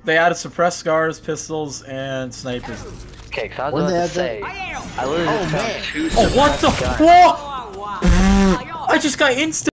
They added suppressed scars, pistols, and snipers. Okay, cause I was about to say, I literally just found two Oh, what the suppressed guns. fuck? I just got instant.